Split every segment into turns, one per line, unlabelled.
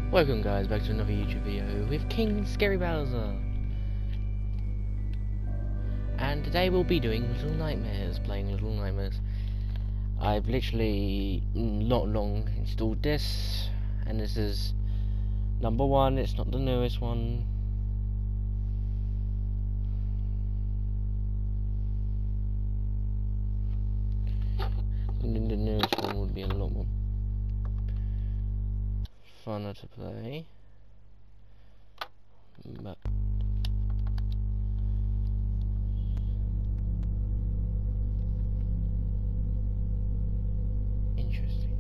Welcome guys back to another YouTube video with King Scary Bowser. And today we'll be doing Little Nightmares, playing Little Nightmares. I've literally not long installed this, and this is number one, it's not the newest one. And the newest one would be a lot more funner to play, but interesting.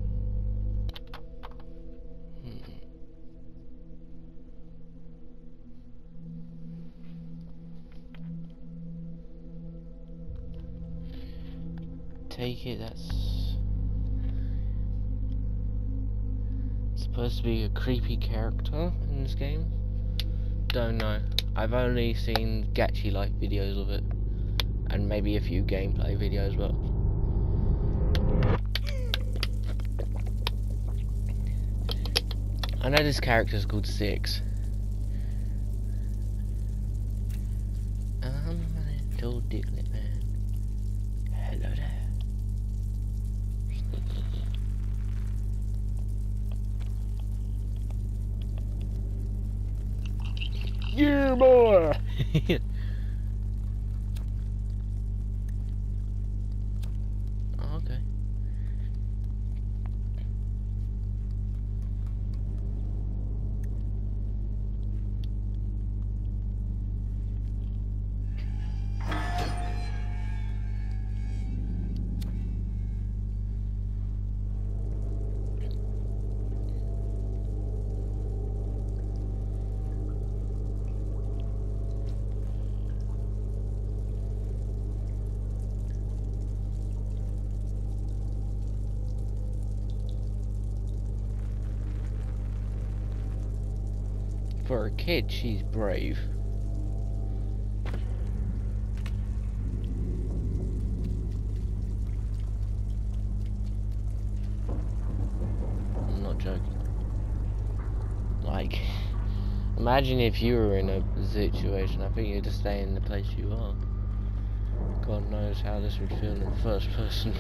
Take it that's supposed to be a creepy character in this game. Don't know. I've only seen Gachi like videos of it, and maybe a few gameplay videos, but I know this character's called Six. I'm a little dicklet man. Hello there. Yeah, boy. Okay. For a kid, she's brave. I'm not joking. Like, imagine if you were in a situation. I think you'd just stay in the place you are. God knows how this would feel in first person.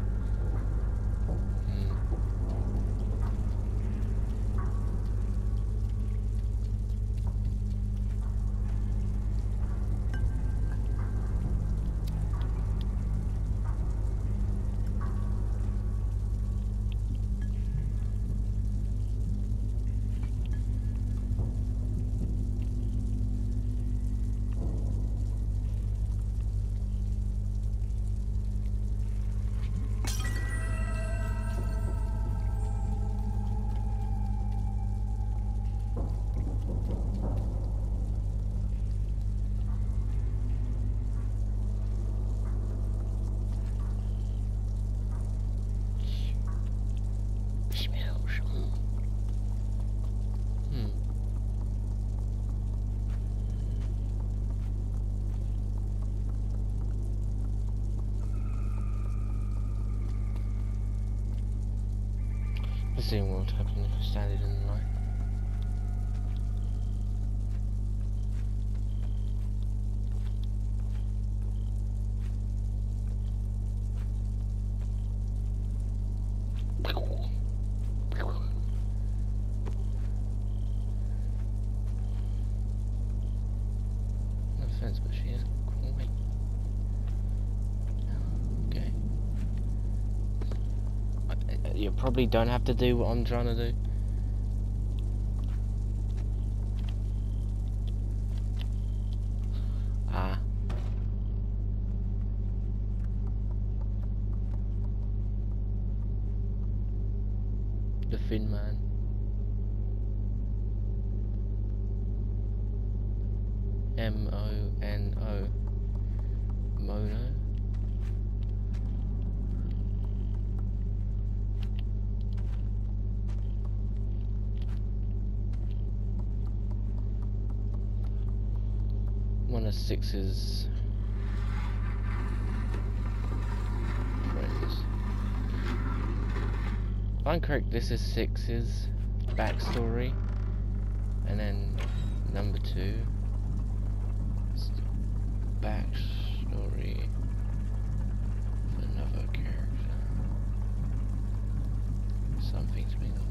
Let's see what would happen if I started in the night. No offense, but she is quite. Okay. You probably don't have to do what I'm trying to do. Ah. The Fin Man. M-O-N-O. Mono. One of Six's friends. If I'm correct, this is Six's backstory. And then number 2, it's the backstory of another character. Something's been revealed.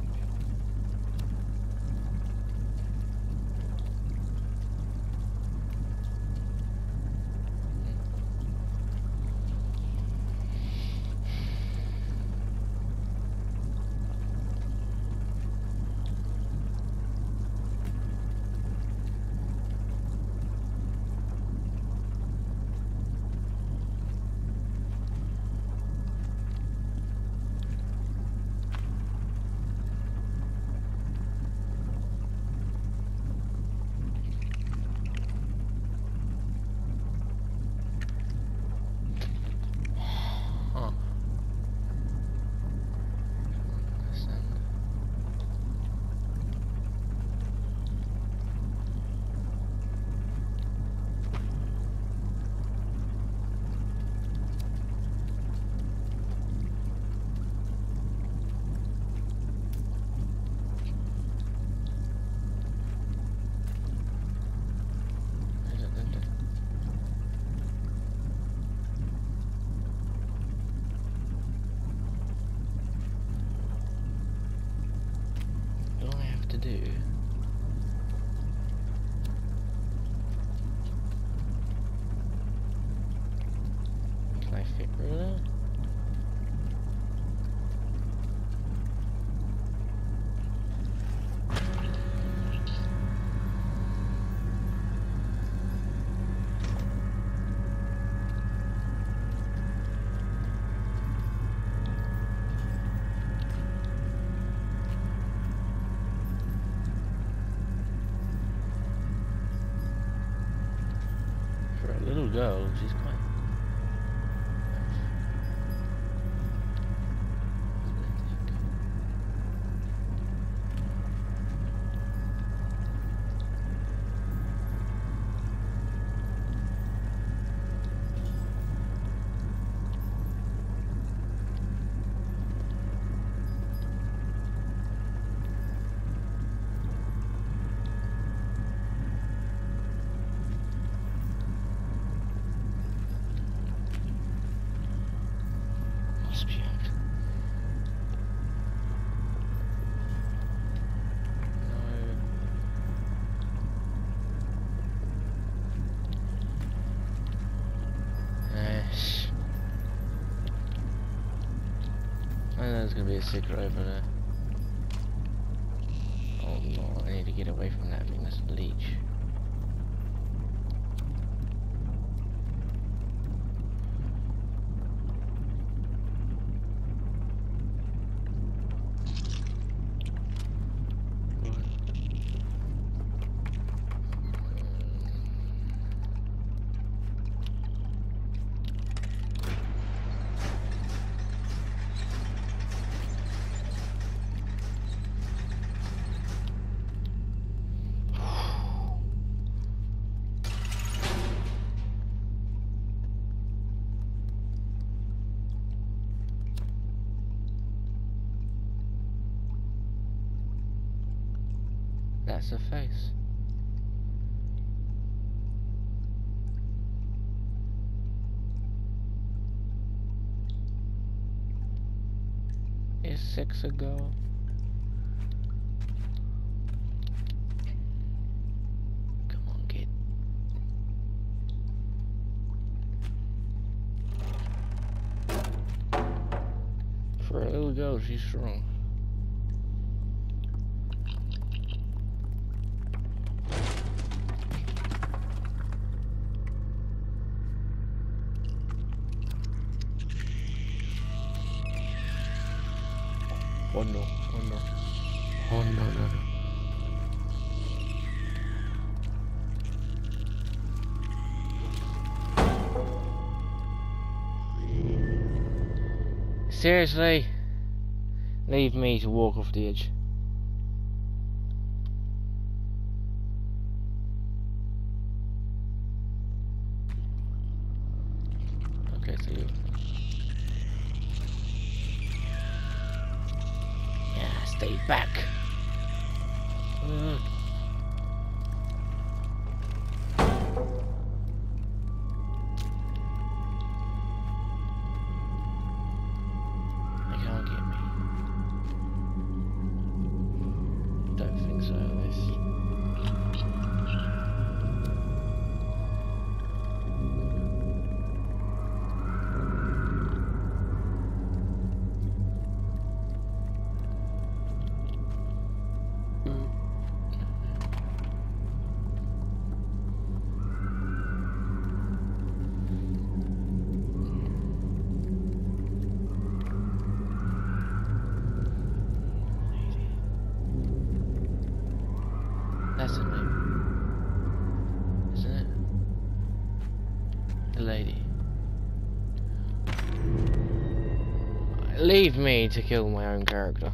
Do can I fit through that? Little girl, she's quite there's gonna be a secret over there. Oh no, I need to get away from that. I think that's a leech. That's a face. Is 6 ago? Come on, kid. For a little girl, she's strong. Oh no, oh no. Oh no, no, no. Seriously? Leave me to walk off the edge. Okay, so you... stay back. That's her name, isn't it? The lady. Leave me to kill my own character.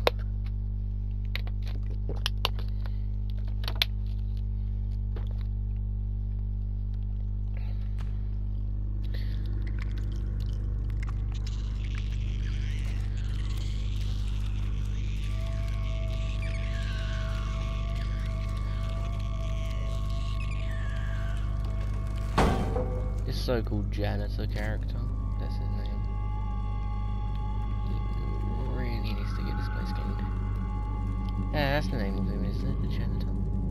This so-called janitor character, that's his name. He really needs to get this place cleaned. Yeah, that's the name of him, isn't it? The janitor.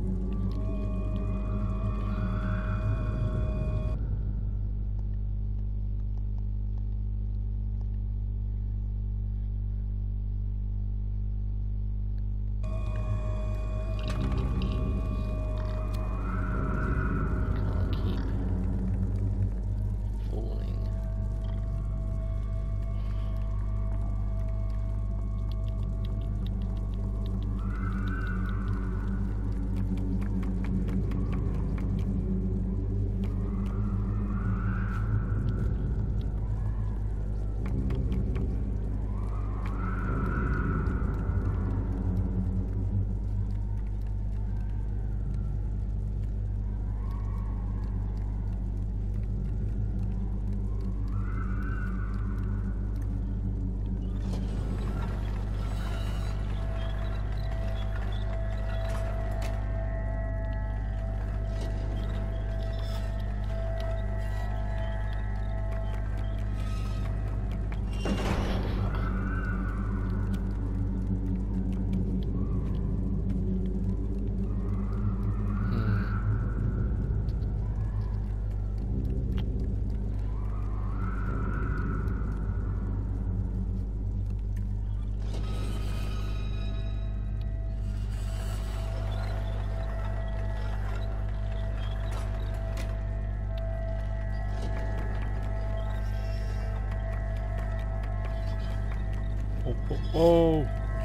Can't keep falling. Oh.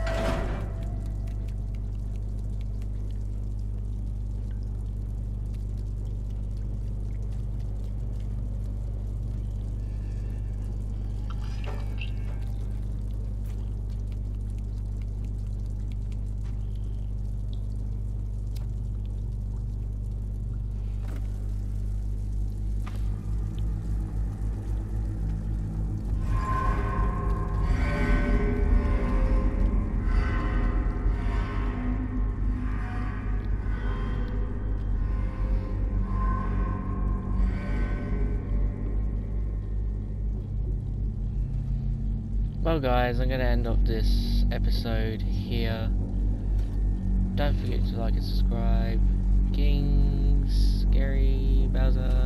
Well guys, I'm going to end off this episode here. Don't forget to like and subscribe. Kings, Scary, Bowser.